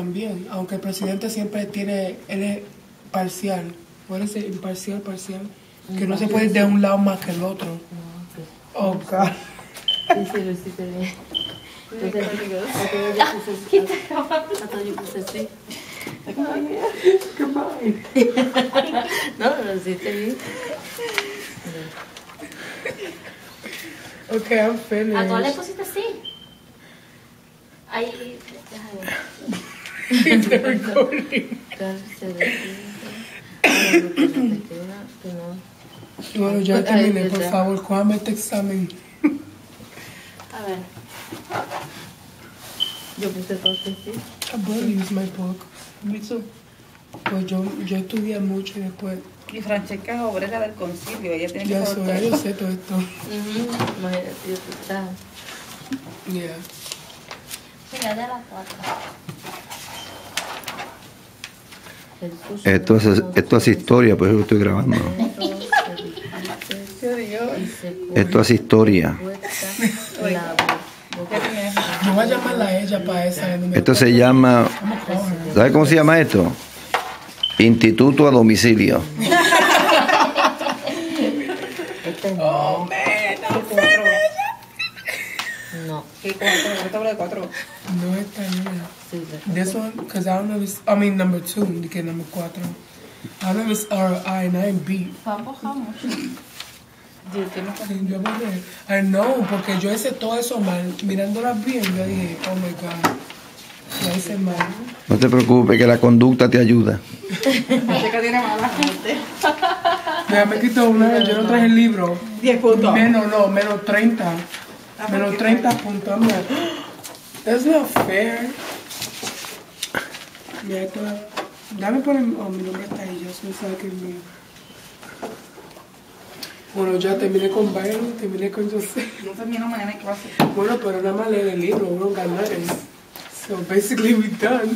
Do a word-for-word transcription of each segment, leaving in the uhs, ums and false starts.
también, aunque el presidente siempre tiene, él es parcial, puede ser imparcial, parcial, que no se puede ir de un lado más que el otro. Oh, God. Sí, sí, lo hiciste bien. Entonces, ¿qué te acabas? Hasta yo puse así. No, lo hiciste bien. Ok, I'm finished. ¿A todas le pusiste así? Ahí, The recording. Bueno, ya terminé, por favor, cójame este examen. A ver. Yo puse todo así. I better use my book. Me too. Pues yo, yo estudié mucho y después... Y Francesca es obrera del concilio, ella tiene que Ya saber soy, todo. yo sé todo esto. Imagínate, yo estaba. Yeah. Venga, de las cuatro. Esto es, esto es historia, por eso estoy grabando. Esto es historia. Yo voy a llamarla a ella para esa. Esto se llama, ¿sabe cómo se llama esto? Instituto a domicilio. Oh, man, No. ¿Qué cuatro? ¿Cuánto hablo de cuatro? no está bien. Sí, This one, because I don't know if it's, I mean, number two, que number cuatro. I don't know if it's R, I, nine, B. vamos a mucho. Dios, ¿qué me Sí, yo me dije, I know, porque yo hice todo eso mal. Mirándolas bien, yo dije, oh my God, la hice mal. No te preocupes, que la conducta te ayuda. Francesca tiene mala gente. Ya me quito una, yo no traje el libro. diez puntos. Menos, no, menos treinta. Menos treinta puntos. I'm like, that's not fair. Mira, esto, dame poner, oh, mi nombre está ahí, yo no sabe que es mío. Bueno, ya terminé con Byron, terminé con José. No termino mañana en clase. Bueno, pero nada más leer el libro, uno ganar. So basically we done.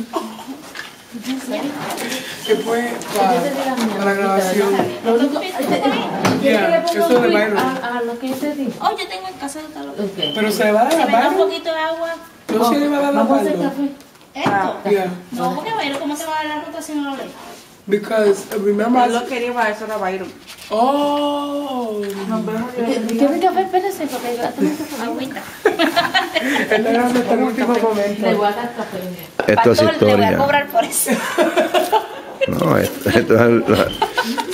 Después para, para la grabación. Yeah, eso es de Byron. A lo que te digo. Oh, yo tengo en casa de tal. Okay. Pero se le va a Si dar me a da un Byron. poquito de agua. No se le va a dar a Vamos a hacer Byron. café. Esto. Yeah, No, porque bueno, ¿cómo se va a dar la rotación a la ley? because uh, remember. Él lo quería para eso era Byron. Oh. ¿Quieres café? Espérese, porque yo tengo que Agüita. Está grabando hasta el último Le momento. voy a dar café. Esto es Pastor, le voy a historia. cobrar por eso. No, esto, esto es la-